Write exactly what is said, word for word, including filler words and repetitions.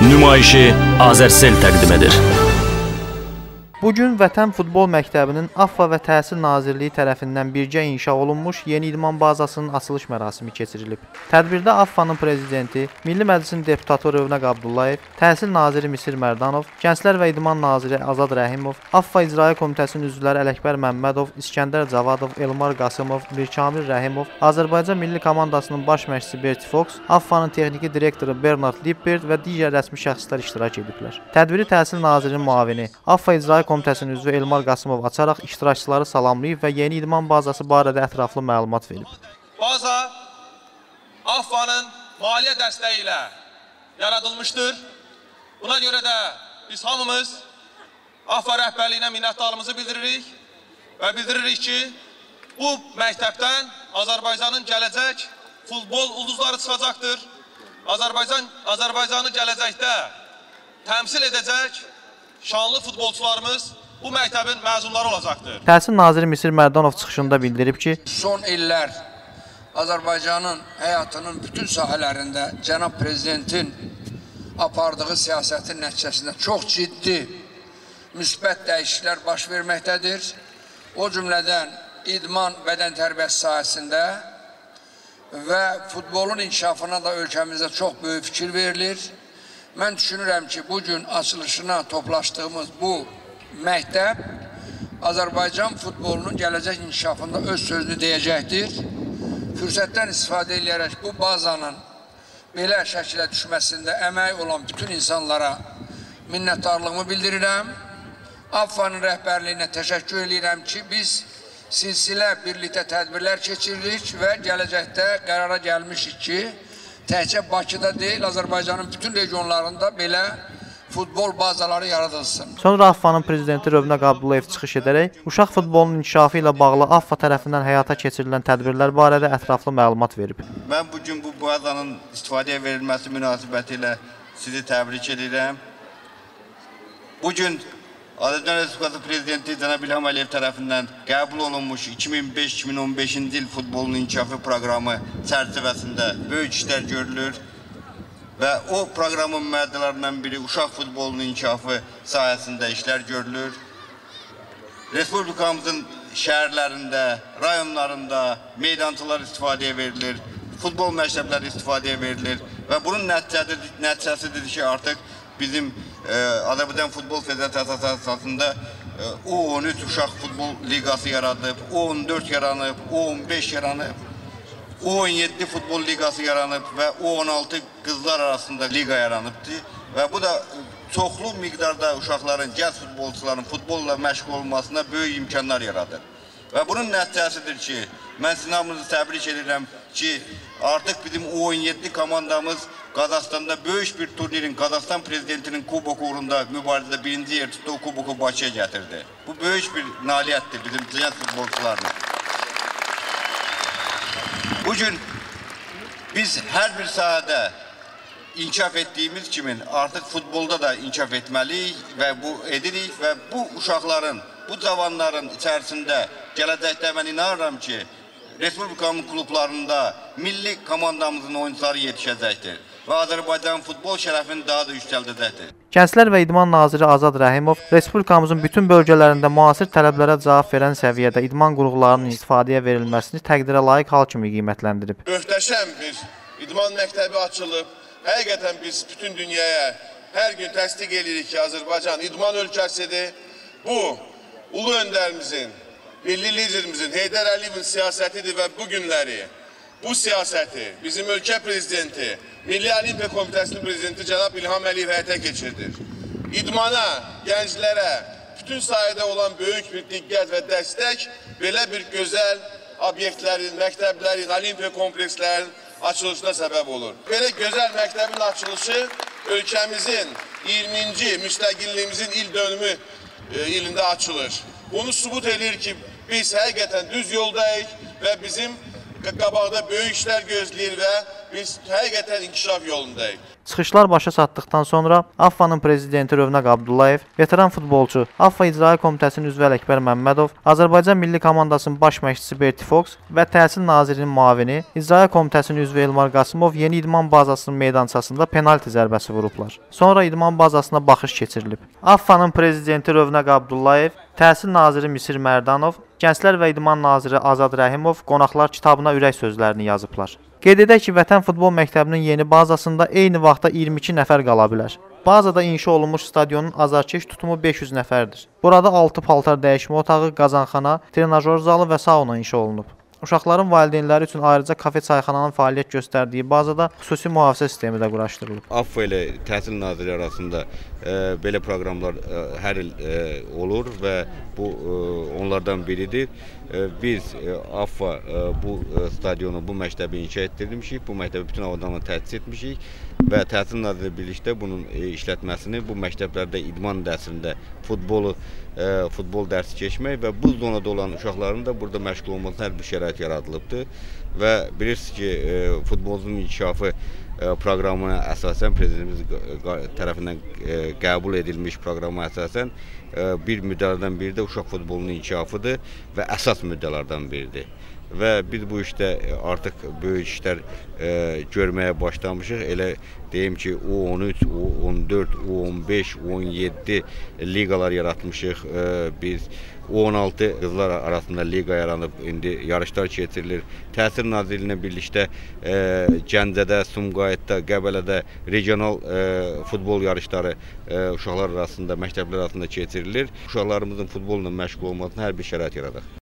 Nümayişi Azərsel təqdim edir. Bugün Vətən Futbol Məktəbinin AFFA və Təhsil Nazirliyi tərəfindən birgə inşa olunmuş yeni idman bazasının açılış mərasimi keçirilib. Tədbirdə AFFA-nın prezidenti, Milli Məclisin deputatı Rövnəq Abdullayev, Təhsil Naziri Misir Mərdanov, Gənclər və İdman Naziri Azad Rəhimov, AFFA İcraiyyə Komitəsinin üzvləri Ələkbər Məmmədov, İskəndər Cavadov, Elmar Qasımov, Mirkamil Rəhimov, Azərbaycan Milli Komandasının baş məşqçisi Berti Fox, AFFA-nın texniki direktoru Bernard Lippert və digər rəsmi şəxslər iştirak ediblər. Tədbiri Təhsil Nazirinin müavini, AFFA İcraiyyə Komitəsinin üzvü Elmar Qasımov açaraq iştirakçıları salamlayıb və yeni idman bazası barədə ətraflı məlumat verib. Baza AFFA-nın maliyyə dəstəyi ilə yaradılmışdır. Buna görə də biz hamımız AFFA rəhbərliyinə minnətdarlığımızı bildiririk və bildiririk ki, bu məktəbdən Azərbaycanın gələcək futbol ulduzları çıxacaqdır. Azərbaycan, Azərbaycanı gələcəkdə təmsil edəcək şanlı futbolçularımız bu məktəbin məzunları olacaqdır. Təhsil Naziri Misir Mərdanov çıxışında bildirib ki, son illər Azərbaycanın həyatının bütün sahələrində cənab prezidentin apardığı siyasətin nəticəsində çox ciddi müsbət dəyişikliklər baş verməkdədir. O cümlədən idman bədən tərbiyəsi sahəsində və futbolun inkişafına da ölkəmizdə çox böyük fikir verilir. Mən düşünürəm ki, bugün açılışına toplaşdığımız bu məktəb Azərbaycan futbolunun gələcək inkişafında öz sözünü deyəcəkdir. Fürsətdən istifadə edərək bu bazanın belə şəkilə düşməsində əmək olan bütün insanlara minnətdarlığımı bildirirəm. AFFA-nın rəhbərliyinə təşəkkür edirəm ki, biz silsilə birlikdə tədbirlər keçiririk və gələcəkdə qərara gəlmişik ki, təkcə Bakıda deyil, Azərbaycanın bütün regionlarında belə futbol bazaları yaradılsın. Sonra AFFA-nın prezidenti Rövnəq Abdullayev çıxış edərək uşaq futbolunun inkişafı ilə bağlı AFFA tərəfindən həyata keçirilən tədbirlər barədə ətraflı məlumat verib. Mən bugün bu bazanın istifadəyə verilməsi münasibəti ilə sizi təbrik edirəm. Bugün Azərbaycan Respublikası Prezidenti Cənab İlham Əliyev tərəfindən qəbul olunmuş iki min beş iki min on beşinci il futbolun inkişafı proqramı çərçivəsində böyük işlər görülür və o proqramın məddələrindən biri uşaq futbolunun inkişafı sahəsində işlər görülür. Respublikamızın şəhərlərində, rayonlarında meydançalar istifadəyə verilir, futbol məktəbləri istifadəyə verilir və bunun nəticəsidir ki, artıq bizim e, Azərbaycan Futbol Federasiyası əsasında e, U on üç uşaq futbol liqası yaradıb, U on dörd yaranıb, U on beş yaranıb, U on yeddi futbol liqası yaranıb və U on altı qızlar arasında liqa yaranıbdır. Və bu da çoxlu miqdarda uşaqların, gənc futbolçuların futbolla məşğul olmasına böyük imkanlar yaradır. Və bunun nəticəsidir ki, mən sizin hamınızı təbrik edirəm ki, artıq bizim U on yeddi komandamız Qazaxstanda böyük bir turnirin, Qazaxstan prezidentinin kuboku uğrunda mübarizədə birinci yer tutdu, o kuboku Bakıya gətirdi. Bu böyük bir nailiyyətdir bizim gənc futbolçularına. Bugün biz hər bir sahədə inkişaf etdiyimiz kimi artıq futbolda da inkişaf etməliyik və bu edirik və bu uşaqların, bu cavanların içərisində gələcəkdə mən inanıram ki, Respublikamın klublarında milli komandamızın oyuncuları yetişəcəkdir və Azərbaycan futbol şərəfini daha da yüksəldəcəkdir. Gənclər və İdman Naziri Azad Rəhimov Respublikamızın bütün bölgələrində müasir tələblərə cavab verən səviyyədə idman qurğularının istifadəyə verilməsini təqdirə layiq hal kimi qiymətləndirib. Möhtəşəm bir idman məktəbi açılıb. Həqiqətən biz bütün dünyaya hər gün təsdiq edirik ki, Azərbaycan idman ölkəsidir. Bu, ulu öndərimizin, milli liderimizin Heydər Əliyevin siyasətidir və bu günləri bu siyasəti bizim ölkə prezidenti, Milli Olimpiya Komitəsinin prezidenti Cənab İlham Əliyev həyata keçirdir. İdmana, gənclərə, bütün sahədə olan böyük bir diqqət və dəstək belə bir gözəl obyektlərin, məktəblərin, olimpiya komplekslərinin açılışına səbəb olur. Belə gözəl məktəbin açılışı ölkəmizin iyirminci müstəqilliyimizin il dönümü e, ilində açılır. Bunu sübut edir ki, biz həqiqətən düz yoldayıq və bizim qabaqda böyük işlər gözləyir və biz həqiqətən inkişaf yolundayıq. Çıxışlar başa çatdıqdan sonra AFFA'nın prezidenti Rövnəq Abdullayev, veteran futbolçu, AFFA İcra Komitəsinin üzvü Ələkbər Məmmədov, Azərbaycan Milli Komandasının baş məşqçisi Berti Fox və Təhsil Nazirinin müavini, İcra Komitəsinin üzvü Elmar Qasımov yeni idman bazasının meydançasında penalti zərbəsi vurublar. Sonra idman bazasına baxış keçirilib. AFFA'nın prezidenti Rövnəq Abdullayev, Təhsil Naziri Misir Mərdanov, Gənclər və İdman Naziri Azad Rəhimov qonaqlar kitabına ürək sözlərini yazıblar. Qeyd edək ki, Vətən Futbol Məktəbinin yeni bazasında eyni vaxtda iyirmi iki nəfər qala bilər. Bazada inşa olunmuş stadionun azarkeş tutumu beş yüz nəfərdir. Burada altı paltar dəyişmə otağı, qazanxana, trenajör zalı və sauna inşa olunub. Uşaqların valideynləri üçün ayrıca kafe çayxananın fəaliyyət göstərdiyi bazada xüsusi mühafizə sistemi də quraşdırılıb. AFFA ilə Təhsil Naziri arasında e, belə proqramlar e, hər il e, olur və bu e, onlardan biridir. E, biz e, AFFA e, bu e, stadionu, bu məktəbi inşa etdirmişik, bu məktəbi bütün avadanla təsis etmişik və Təhsil Naziri birlikdə bunun e, işlətməsini, bu məktəblərdə idman dərsində futbolu, e, futbol dərsi keçmək və bu zonada olan uşaqların da burada məşğul olmasına hər bir şərait yaradılıbdır və bilirsiniz ki, e, futbolun inkişafı e, proqramına əsasən prezidentimiz tərəfindən e, qəbul edilmiş proqrama əsasən e, bir müddələrdən biri də uşaq futbolunun inkişafıdır və əsas müddələrdən biridir. Və biz bu işdə artıq böyük işlər e, görməyə başlamışıq. Elə deyim ki, U on üç, U on dörd, U on beş, U on yeddi liqalar yaratmışıq. E, biz U on altı qızlar arasında liqa yaranıb, indi yarışlar keçirilir. Təhsil Nazirliyi ilə birlikdə e, Gəncədə, Sumqayıtda, Qəbələdə regional e, futbol yarışları e, uşaqlar arasında, məktəblər arasında keçirilir. Uşaqlarımızın futbolla məşğul olmasına hər bir şərait yaradaq.